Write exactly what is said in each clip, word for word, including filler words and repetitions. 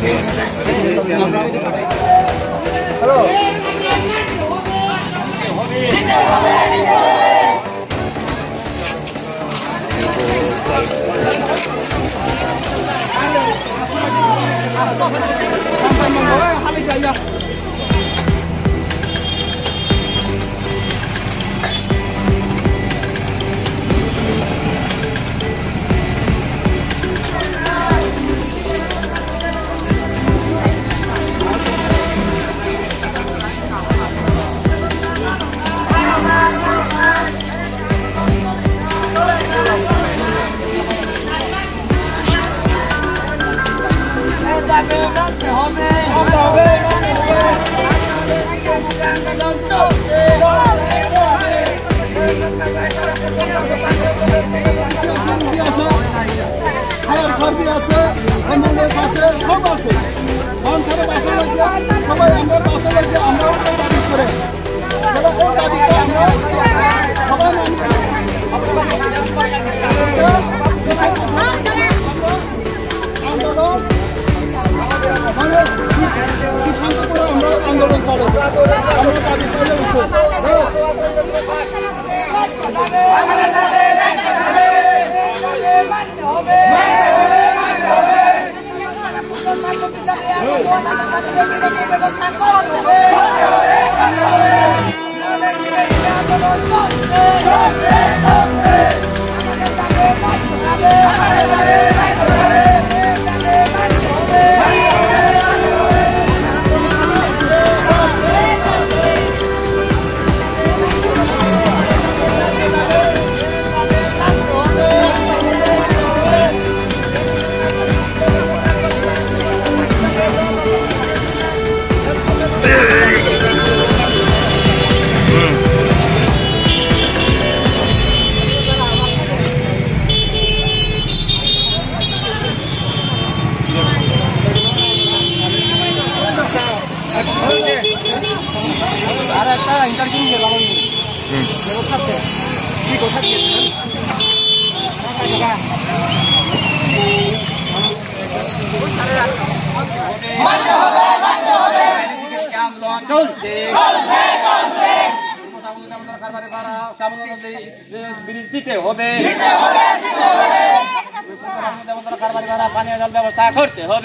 ব্যবস্থা করতে হবে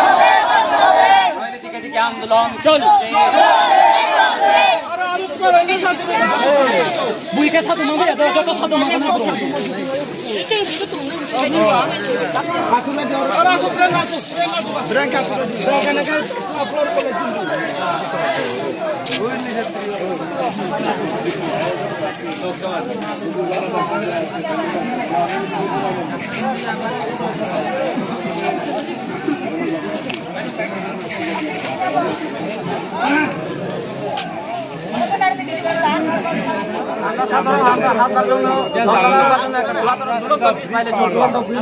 আন্দোলন চলছে বুইকে সাথে মাঝে যত সাথে মাঝে সাধারণ আমরা হাতার জন্য সাধারণ জন্য বাইরে চলবো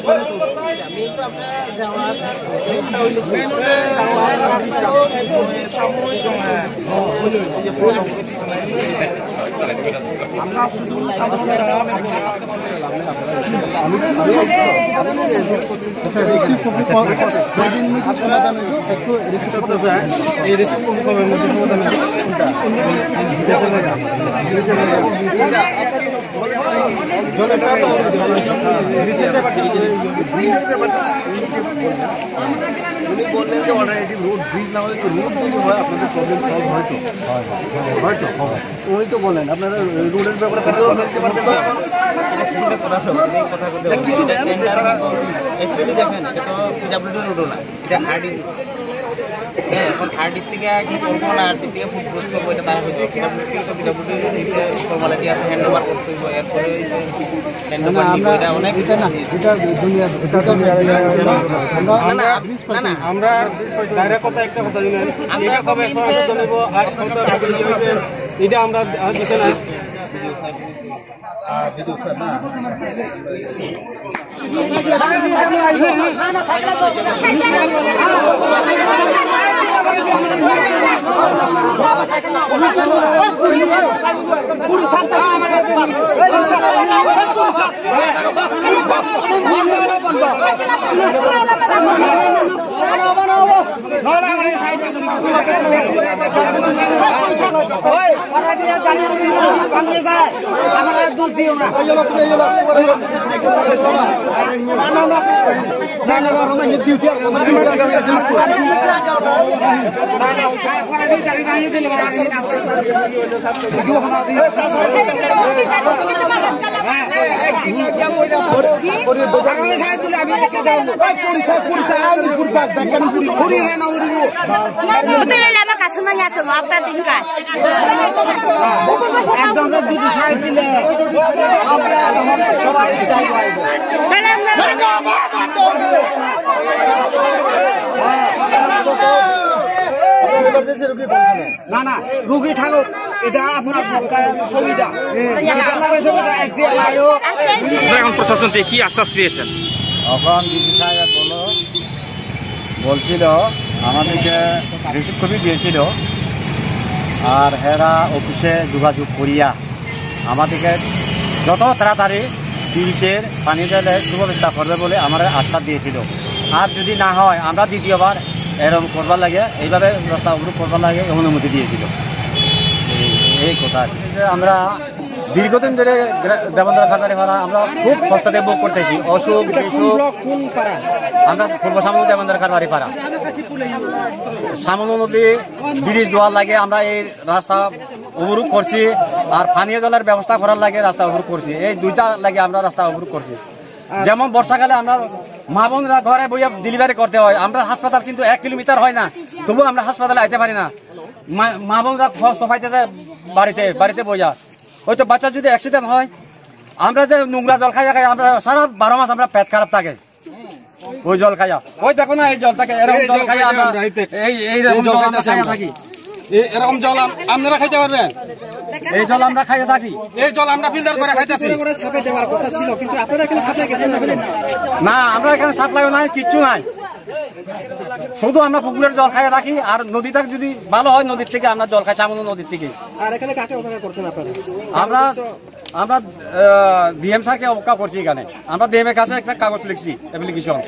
আমরা শুধু একটু রিসিভ করতে চাই এই রিসিভ করার মধ্যে সমাধান উনি বললেন যে অলরেডি রোড ব্রিজ না হলে তো রোড যদি হয় আপনাদের প্রবলেম সলভ হয়তো হয়তো উনি তো বলেন আপনারা রোডের ব্যাপারে ফেলতে পারবেন কিছু অ্যাকচুয়ালি দেখেন এটা তো পিডাব্লিউডি রোডও না এটা আরডি হ্যাঁ এখন আরডির থেকে কি করবো না আরডির থেকে ফুড ক্লোজ করবো এটা তারা হয়তো পিডাব্লিউডি তো পিডাব্লিউডি নিচে ফর্মালিটি আছে হ্যান্ড ওভার করতে হইব এরপরে হ্যান্ড ওভার নিব এটা অনেক এটা না এটা দুনিয়া না না না আমরা ডাইরেক্ট কথা একটা কথা জানেন আমরা কবে সহায়তা দেব আর কত এটা আমরা দিতে না ভিডিও স্যার না পুরো থাকতে আমাদের বন্ধ বন্ধ না না রুগী থাকুক এটা আপনার সুবিধা। এখন প্রশাসন থেকে কি আশ্বাস পেয়েছেন? এখন ডিসি সাহেব বলো বলছিল আমাদেরকে রিসিভ কপি দিয়েছিল, আর হেরা অফিসে যোগাযোগ করিয়া আমাদেরকে যত তাড়াতাড়ি ব্রিজের পানি জলে সুব্যবস্থা করবে বলে আমাদের আশ্বাস দিয়েছিল। আর যদি না হয় আমরা দ্বিতীয়বার এরকম করবার লাগে, এইভাবে রাস্তা অবরোধ করবার লাগে অনুমতি দিয়েছিল। এই কথা আমরা দীর্ঘদিন ধরে দেবেন্দ্র খাতারি ভাড়া আমরা খুব কষ্টতে ভোগ করতেছি। অসুখ বিসুখ আমরা পূর্ব সামনে দেবেন্দ্র খাতারি পাড়া সামনে নদী ব্রিজ দেওয়ার লাগে আমরা এই রাস্তা অবরোধ করছি, আর পানীয় জলের ব্যবস্থা করার লাগে রাস্তা অবরোধ করছি। এই দুইটা লাগে আমরা রাস্তা অবরোধ করছি। যেমন বর্ষাকালে আমরা মা বোনরা ঘরে বইয়া ডেলিভারি করতে হয়, আমরা হাসপাতাল কিন্তু এক কিলোমিটার হয় না, তবু আমরা হাসপাতালে আইতে পারি না। মা বোনরা খরচ পাইতেছে বাড়িতে বাড়িতে বইয়া। হয়তো বাচ্চা যদি অ্যাক্সিডেন্ট হয়, আমরা যে নোংরা জল খাই খাই আমরা সারা বারো মাস আমরা পেট খারাপ থাকে ওই জল খাইয়া। ওই দেখো না এই জল থাকে, এরকম জল খাই আমরা এইরকম জল আমরা খাইয়া থাকি। এরকম জল আপনারা খাইতে পারবেন? এই জল আমরা খাইয়া থাকি, এই জল আমরা ফিল্টার করে খাইতেছি। না আমরা এখানে সাপ্লাইও নাই, কিচ্ছু নাই, শুধু আমরা পুকুরের জল খাইয়া থাকি। আর নদীটা যদি ভালো হয় নদীর থেকে আমরা জল খাই, সামনে নদীর থেকে। আমরা আমরা ডিএম স্যারকে অবজ্ঞা করছি। এখানে আমরা ডিএম এর কাছে একটা কাগজ লিখছি, অ্যাপ্লিকেশন।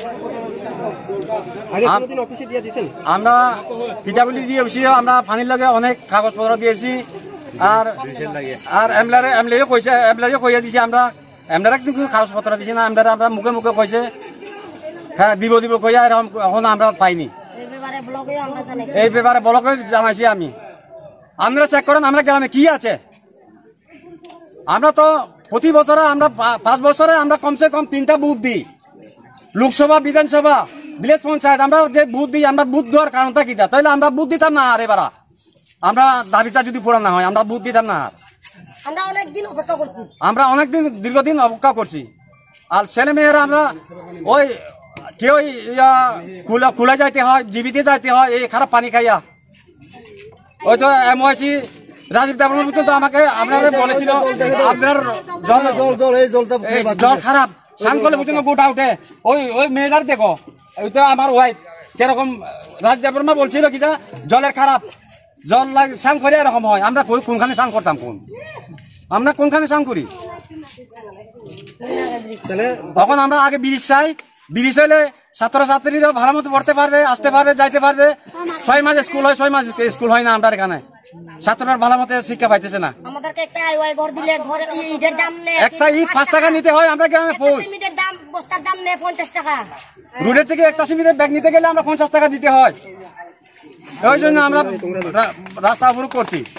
আমরা পিডাব্লিউ দিয়েছি, আমরা পানির লাগে অনেক কাগজপত্র দিয়েছি। আর আর এমলারে এমলারে কইছে, এমলারে কইয়া দিছি আমরা, এমলারে কিন্তু কাগজপত্র দিছি না। এমলারে আমরা মুখে মুখে কইছে হ্যাঁ দিব দিব কইয়া, এরকম এখন আমরা পাইনি। এই ব্যাপারে ব্লকে জানাইছি আমি। আমরা চেক করেন আমরা গ্রামে কি আছে। আমরা তো প্রতি বছরে আমরা পাঁচ বছরে আমরা কমসে কম তিনটা বুথ দিই, লোকসভা, বিধানসভা, ভিলেজ পঞ্চায়েত। আমরা যে বুথ দিই, আমরা বুথ দেওয়ার কারণটা কি? তাইলে আমরা বুথ দিতাম না। আর এবার আমরা দাবিটা যদি পূরণ না হয় আমরা বুথ দিতাম না। আর আমরা অনেকদিন অপেক্ষা করছি, আমরা অনেকদিন দীর্ঘদিন অপেক্ষা করছি। আর ছেলে মেয়েরা আমরা ওই কেউ কুলা যাইতে হয়, জীবিতে যাইতে হয় এই খারাপ পানি খাইয়া। ওই তো এমওআইসি রাজীব দেববর্মা পর্যন্ত আমাকে আপনারা বলেছিল আপনার জল জল এই জলটা জল খারাপ, স্নান করলে পর্যন্ত গোটা উঠে। ওই ওই মেয়েটার দেখো, ওই তো আমার ওয়াইফ কিরকম, রাজীব দেববর্মা বলছিল কি জলের খারাপ, জল লাগে স্নান করে এরকম হয়। আমরা কোনখানে স্নান করতাম? কোন আমরা কোনখানে স্নান করি? তখন আমরা আগে ব্রিজ চাই, ব্রিজ হইলে ছাত্রছাত্রীরা ভালো মতো পড়তে পারবে, আসতে পারবে, যাইতে পারবে। ছয় মাস স্কুল হয়, ছয় মাস স্কুল হয় না আমরা এখানে। ছাত্ররা ভালো মতো শিক্ষা পাইতেছে না। আমাদেরকে একটা আইওয়াই ঘর দিলে ঘর ইটের দাম নেই, একটা ইট পাঁচ টাকা নিতে হয়। আমরা গ্রামে সিমেন্টের দাম বস্তার দাম নেই পঞ্চাশ টাকা। রোডের থেকে একটা সিমেন্টের ব্যাগ নিতে গেলে আমরা পঞ্চাশ টাকা দিতে হয়। ওই জন্য আমরা রাস্তা অবরোধ করছি।